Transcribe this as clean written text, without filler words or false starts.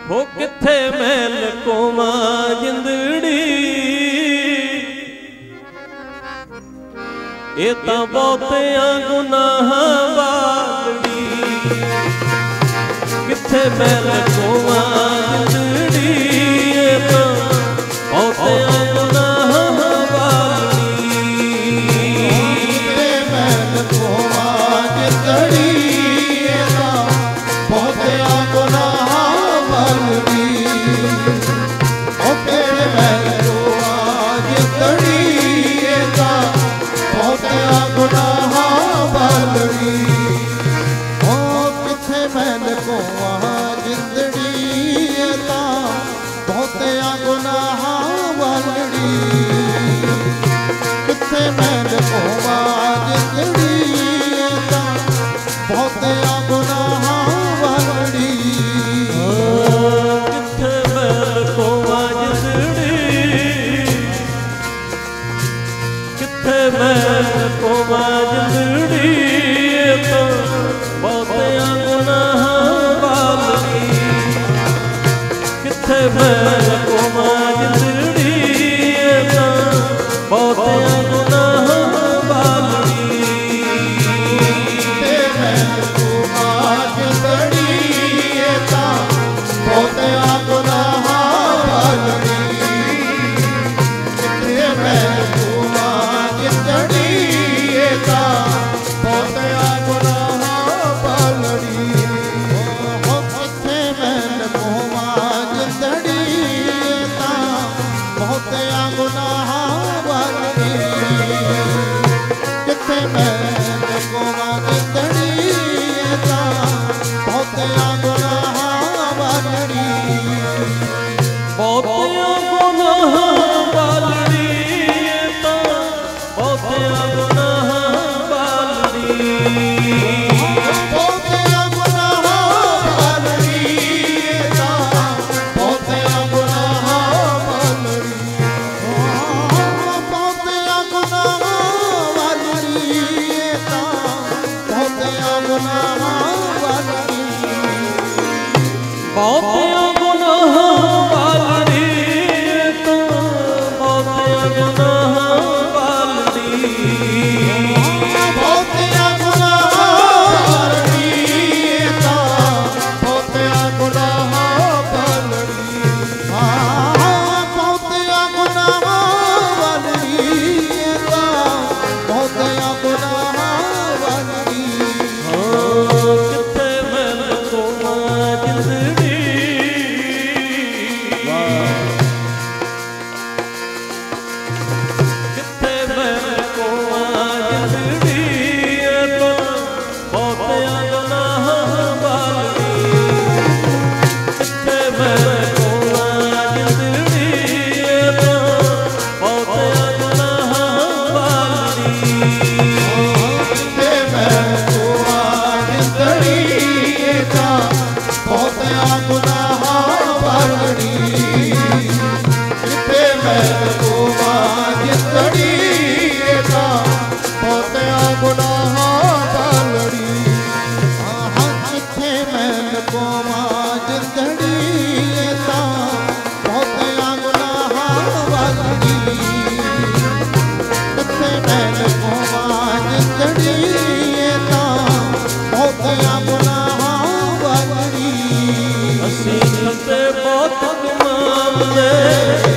हो किथे मैल कोमा जिंदड़ी ये तां बहुतियां गुनाह वालड़ी किथे मैल कोमा जिंदड़ी ये तां बहुतियां गुनाह वालड़ी किथे मैल कोमा जिंदड़ी ये तां बहुतियां गुनाह वालड़ी ओ किथे मैल कोमा जिंदड़ी ये तां बहुतियां गुनाह वालड़ी ओ किथे मैल कोमा जिंदड़ी ये तां बहुतियां गुनाह वालड़ी किथे मैल कोमा जिंदड़ी ये तां बहुतियां गुनाह वालड़ी किथे मैल कोमा जिंदड़ी किथे मैल कोमा जिंदड़ी ये तां बहुतियां गुनाह वालड़ी किथे मैल कोमा जिंदड़ी ये तां बहुतियां गुनाह वालड़ी किथे मैल कोमा जिंदड़ी ये तां बहुतियां गुनाह वालड़ी किथे मैल कोमा जिंदड़ी ये तां बहुतियां गुनाह वालड़ी हो किथे मैल कोमा जिंदड़ी ये तां बहुतियां गुनाह वालड़ी किथे मैल कोमा जिंदड़ी ये तां बहुतियां गुनाह वालड़ी बहुतियां गुनाह वालड़ी ये तां बहुतियां गुनाह वालड़ी बहुतियां गुनाह वालड़ी ये तां बहुतियां गुनाह वालड़ी बहुतियां गुनाह वालड़ी ये तां बहुतियां गुनाह वालड़ी बहुतियां गुनाह वालड़ी ये तां बहुतियां गुनाह वालड़ी बहुतियां गुनाह वालड़ी ये तां बहुतियां गुनाह वालड़ी बहुतियां गुनाह वालड़ी ये तां बहुतियां गुनाह वालड़ी किथे मैल कोमा जिंदड़ी किथे मैल कोमा जिंदड़ी ये तां बहुतियां गुनाह वालड़ी किथे मैल कोमा जिंदड़ी ये तां बहुतियां गुनाह वालड़ी किथे मैल कोमा जिंदड़ी ये तां बहुतियां गुनाह वालड़ी किथे मैल कोमा जिंदड़ी ये तां बहुतियां गुनाह वालड़ी किथे मैल कोमा जिंदड़ी ये तां बहुतियां गुनाह वालड़ी किथे मैल कोमा जिंदड़ी ये तां बहुतियां गुनाह वालड़ी ਅਸੀਂ ਤੇ ਬਹੁਤ ਕਮਾਉਂਦੇ